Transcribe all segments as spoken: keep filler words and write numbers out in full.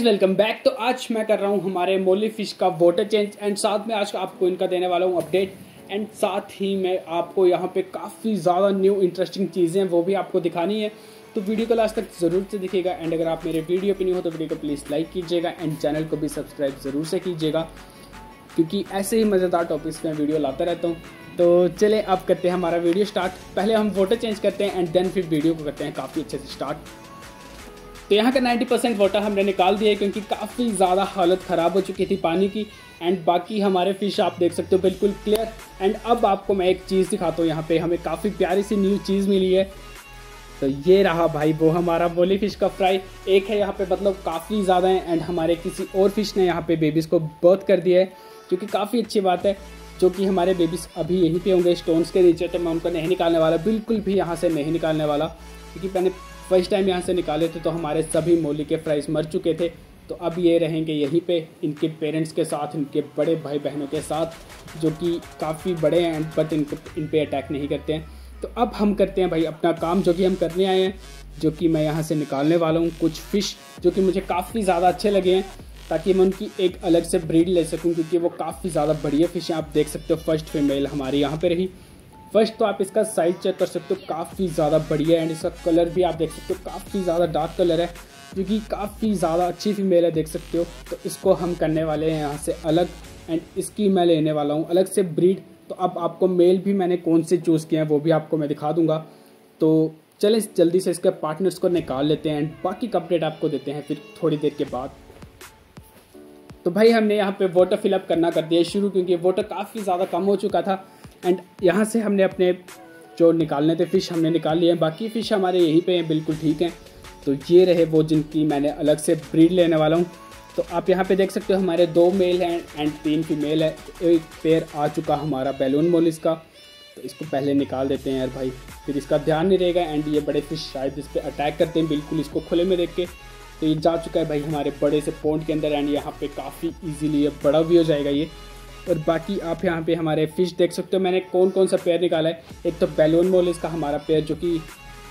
Welcome back. तो आज मैं कर रहा हूँ हमारे मोली फिश का वाटर चेंज एंड साथ में आज आपको इनका देने वाला हूँ अपडेट एंड साथ ही मैं आपको यहाँ पे काफ़ी ज़्यादा न्यू इंटरेस्टिंग चीज़ें वो भी आपको दिखानी है। तो वीडियो को लास्ट तक ज़रूर से दिखेगा एंड अगर आप मेरे वीडियो पे नहीं हो तो वीडियो को प्लीज़ लाइक कीजिएगा एंड चैनल को भी सब्सक्राइब ज़रूर से कीजिएगा क्योंकि ऐसे ही मज़ेदार टॉपिक्स में वीडियो लाता रहता हूँ। तो चलें अब करते हैं हमारा वीडियो स्टार्ट। पहले हम वाटर चेंज करते हैं एंड देन फिर वीडियो को करते हैं काफ़ी अच्छे से स्टार्ट। तो यहाँ का नब्बे परसेंट वाटर हमने निकाल दिया है क्योंकि काफ़ी ज़्यादा हालत ख़राब हो चुकी थी पानी की एंड बाकी हमारे फिश आप देख सकते हो बिल्कुल क्लियर। एंड अब आपको मैं एक चीज़ दिखाता हूँ, यहाँ पे हमें काफ़ी प्यारी सी न्यू चीज़ मिली है। तो ये रहा भाई वो हमारा मोली फिश का फ्राई। एक है यहाँ पे मतलब काफ़ी ज़्यादा है एंड हमारे किसी और फिश ने यहाँ पे बेबीज़ को बर्थ कर दिया है जो कि काफ़ी अच्छी बात है, जो कि हमारे बेबीज़ अभी यहीं पे होंगे स्टोन्स के नीचे। तो मैं उनको नहीं निकालने वाला, बिल्कुल भी यहाँ से नहीं निकालने वाला क्योंकि मैंने फर्स्ट टाइम यहाँ से निकाले थे तो हमारे सभी मोली के फ्राइज मर चुके थे। तो अब ये रहेंगे यहीं पे इनके पेरेंट्स के साथ, इनके बड़े भाई बहनों के साथ जो कि काफ़ी बड़े हैं बट इनको इन पे अटैक नहीं करते हैं। तो अब हम करते हैं भाई अपना काम जो कि हम करने आए हैं, जो कि मैं यहाँ से निकालने वाला हूँ कुछ फ़िश जो कि मुझे काफ़ी ज़्यादा अच्छे लगे हैं ताकि मैं उनकी एक अलग से ब्रीड ले सकूँ क्योंकि वो काफ़ी ज़्यादा बढ़िया फ़िश हैं। आप देख सकते हो फर्स्ट फीमेल हमारी यहाँ पे रही। फर्स्ट तो आप इसका साइज चेक कर सकते हो, काफ़ी ज़्यादा बढ़िया है एंड इसका कलर भी आप देख सकते हो काफ़ी ज़्यादा डार्क कलर है जो कि काफ़ी ज़्यादा अच्छी फीमेल है, देख सकते हो। तो इसको हम करने वाले हैं यहाँ से अलग एंड इसकी मैं लेने वाला हूँ अलग से ब्रीड। तो अब आपको मेल भी मैंने कौन से चूज़ किए हैं वो भी आपको मैं दिखा दूँगा। तो चलें जल्दी से इसके पार्टनर्स को निकाल लेते हैं एंड बाकी का अपडेट आपको देते हैं फिर थोड़ी देर के बाद। तो भाई हमने यहाँ पे वाटर फिलअप करना कर दिया शुरू क्योंकि वाटर काफ़ी ज़्यादा कम हो चुका था एंड यहाँ से हमने अपने जो निकालने थे फ़िश हमने निकाल लिए हैं। बाकी फ़िश हमारे यहीं पे हैं, बिल्कुल ठीक हैं। तो ये रहे वो जिनकी मैंने अलग से ब्रीड लेने वाला हूँ। तो आप यहाँ पे देख सकते हो हमारे दो मेल हैं एंड तीन फीमेल है। एक पेयर आ चुका हमारा बैलून मोलिस का, तो इसको पहले निकाल देते हैं यार भाई, फिर इसका ध्यान नहीं रहेगा एंड ये बड़े फिश शायद इस पर अटैक करते हैं बिल्कुल इसको खुले में देख के। तो ये जा चुका है भाई हमारे बड़े से पॉन्ड के अंदर एंड यहाँ पे काफ़ी इजीली ये बड़ा भी हो जाएगा ये। और बाकी आप यहाँ पे हमारे फ़िश देख सकते हो मैंने कौन कौन सा पेयर निकाला है। एक तो बैलून मोलिस का हमारा पेयर जो कि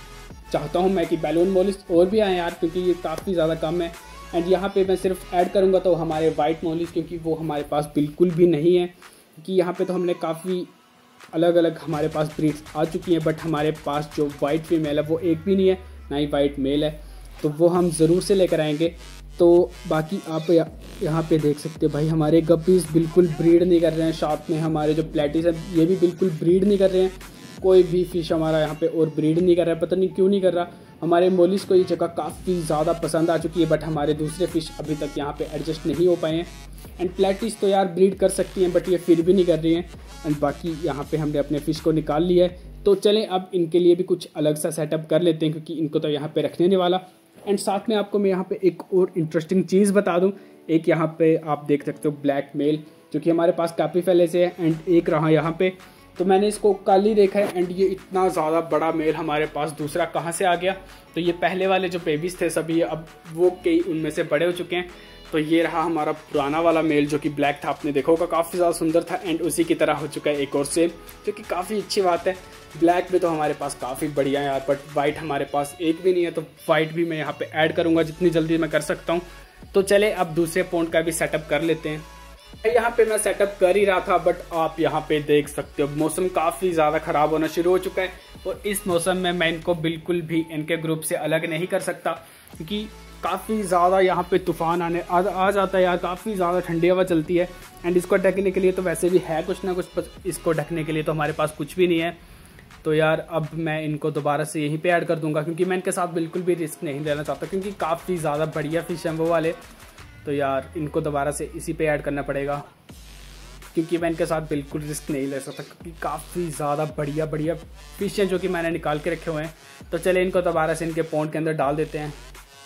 चाहता हूँ मैं कि बैलून मोलिस और भी आए यार क्योंकि ये काफ़ी ज़्यादा कम है। एंड यहाँ पे मैं सिर्फ ऐड करूँगा तो हमारे वाइट मोलिस क्योंकि वो हमारे पास बिल्कुल भी नहीं है क्योंकि यहाँ पे तो हमने काफ़ी अलग अलग हमारे पास ब्रीड्स आ चुकी हैं बट हमारे पास जो वाइट फीमेल है वो एक भी नहीं है, ना ही वाइट मेल है। तो वो हम ज़रूर से लेकर आएंगे। तो बाकी आप यहाँ पे देख सकते हो भाई हमारे गप्पीज़ बिल्कुल ब्रीड नहीं कर रहे हैं, साथ में हमारे जो प्लेटिस है ये भी बिल्कुल ब्रीड नहीं कर रहे हैं। कोई भी फ़िश हमारा यहाँ पे और ब्रीड नहीं कर रहा है, पता नहीं क्यों नहीं कर रहा। हमारे मोलिस को ये जगह काफ़ी ज़्यादा पसंद आ चुकी है बट हमारे दूसरे फ़िश अभी तक यहाँ पे एडजस्ट नहीं हो पाए हैं। एंड प्लेटिस तो यार ब्रीड कर सकती हैं बट ये फिर भी नहीं कर रही हैं। एंड बाकी यहाँ पे हमने अपने फ़िश को निकाल लिया है। तो चलें अब इनके लिए भी कुछ अलग सा सेटअप कर लेते हैं क्योंकि इनको तो यहाँ पे रखने नहीं वाला। एंड साथ में आपको मैं यहाँ पे एक और इंटरेस्टिंग चीज़ बता दूँ। एक यहाँ पे आप देख सकते हो ब्लैक मेल जो कि हमारे पास काफ़ी पहले से है एंड एक रहा यहाँ पे। तो मैंने इसको कल ही देखा है एंड ये इतना ज़्यादा बड़ा मेल हमारे पास दूसरा कहाँ से आ गया। तो ये पहले वाले जो बेबीज़ थे सभी अब वो कई उनमें से बड़े हो चुके हैं। तो ये रहा हमारा पुराना वाला मेल जो कि ब्लैक था, आपने देखा होगा काफ़ी ज़्यादा सुंदर था एंड उसी की तरह हो चुका है एक और सेम जो कि काफ़ी अच्छी बात है। ब्लैक में तो हमारे पास काफ़ी बढ़िया है यार बट वाइट हमारे पास एक भी नहीं है, तो वाइट भी मैं यहाँ पे ऐड करूँगा जितनी जल्दी मैं कर सकता हूँ। तो चले अब दूसरे पॉन्ड का भी सेटअप कर लेते हैं। यहाँ पे मैं सेटअप कर ही रहा था बट आप यहाँ पे देख सकते हो मौसम काफ़ी ज़्यादा ख़राब होना शुरू हो चुका है और इस मौसम में मैं इनको बिल्कुल भी इनके ग्रुप से अलग नहीं कर सकता क्योंकि काफ़ी ज़्यादा यहाँ पे तूफ़ान आने आ, आ जाता है यार, काफ़ी ज़्यादा ठंडी हवा चलती है एंड इसको ढकने के लिए तो वैसे भी है कुछ ना कुछ, इसको ढकने के लिए तो हमारे पास कुछ भी नहीं है। तो यार अब मैं इनको दोबारा से यहीं पे ऐड कर दूंगा क्योंकि मैं इनके साथ बिल्कुल भी रिस्क नहीं लेना चाहता क्योंकि काफ़ी ज़्यादा बढ़िया फ़िश हैं वो वाले। तो यार इनको दोबारा से इसी पे ऐड करना पड़ेगा क्योंकि मैं इनके साथ बिल्कुल रिस्क नहीं ले सकता क्योंकि काफ़ी ज़्यादा बढ़िया बढ़िया फ़िश हैं जो कि मैंने निकाल के रखे हुए हैं। तो चले इनको दोबारा से इनके पॉन्ड के अंदर डाल देते हैं।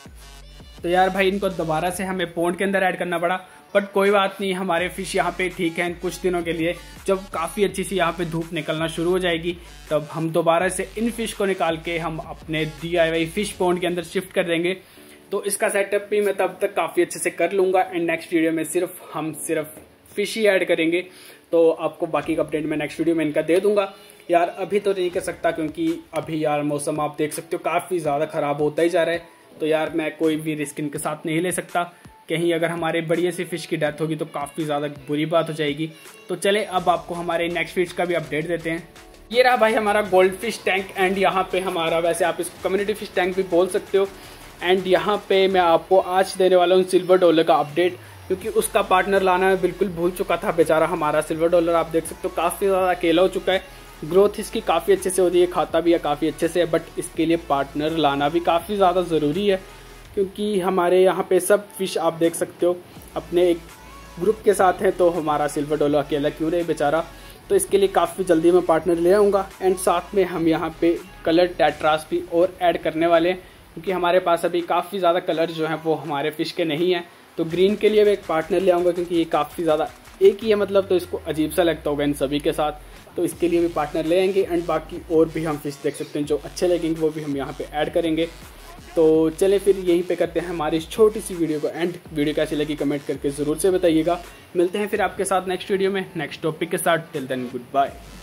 तो यार भाई इनको दोबारा से हमें पॉन्ड के अंदर ऐड करना पड़ा बट कोई बात नहीं, हमारे फ़िश यहाँ पे ठीक हैं कुछ दिनों के लिए। जब काफ़ी अच्छी सी यहाँ पे धूप निकलना शुरू हो जाएगी तब हम दोबारा से इन फ़िश को निकाल के हम अपने D I Y fish pond के अंदर शिफ्ट कर देंगे। तो इसका सेटअप भी मैं तब तक काफ़ी अच्छे से कर लूँगा एंड नेक्स्ट वीडियो में सिर्फ हम सिर्फ फ़िश ही ऐड करेंगे। तो आपको बाकी का अपडेट मैं नेक्स्ट वीडियो में इनका दे दूँगा। यार अभी तो नहीं कर सकता क्योंकि अभी यार मौसम आप देख सकते हो काफ़ी ज़्यादा ख़राब होता ही जा रहा है। तो यार मैं कोई भी रिस्क इनके साथ नहीं ले सकता। कहीं अगर हमारे बढ़िया सी फिश की डेथ होगी तो काफ़ी ज़्यादा बुरी बात हो जाएगी। तो चले अब आपको हमारे नेक्स्ट फिश का भी अपडेट देते हैं। ये रहा भाई हमारा गोल्ड फिश टैंक एंड यहाँ पे हमारा, वैसे आप इसको कम्युनिटी फिश टैंक भी बोल सकते हो। एंड यहाँ पे मैं आपको आज देने वाला हूँ सिल्वर डॉलर का अपडेट, क्योंकि उसका पार्टनर लाना मैं बिल्कुल भूल चुका था बेचारा हमारा सिल्वर डॉलर। आप देख सकते हो काफ़ी ज़्यादा अकेला हो चुका है, ग्रोथ इसकी काफ़ी अच्छे से होती है, खाता भी है काफ़ी अच्छे से, बट इसके लिए पार्टनर लाना भी काफ़ी ज़्यादा ज़रूरी है, क्योंकि हमारे यहाँ पे सब फिश आप देख सकते हो अपने एक ग्रुप के साथ हैं। तो हमारा सिल्वर डॉलर अकेला क्यों रहे बेचारा, तो इसके लिए काफ़ी जल्दी मैं पार्टनर ले आऊँगा। एंड साथ में हम यहाँ पे कलर टेट्रास भी और ऐड करने वाले हैं, क्योंकि हमारे पास अभी काफ़ी ज़्यादा कलर जो हैं वो हमारे फ़िश के नहीं हैं। तो ग्रीन के लिए मैं एक पार्टनर ले आऊँगा, क्योंकि ये काफ़ी ज़्यादा एक ही है मतलब, तो इसको अजीब सा लगता होगा इन सभी के साथ, तो इसके लिए भी पार्टनर ले आएंगे। एंड बाकी और भी हम फिश देख सकते हैं जो अच्छे लगेंगे वो भी हम यहाँ पे ऐड करेंगे। तो चले फिर यहीं पे करते हैं हमारी इस छोटी सी वीडियो को एंड। वीडियो कैसी लगी कमेंट करके ज़रूर से बताइएगा। मिलते हैं फिर आपके साथ नेक्स्ट वीडियो में नेक्स्ट टॉपिक के साथ। Till then good bye.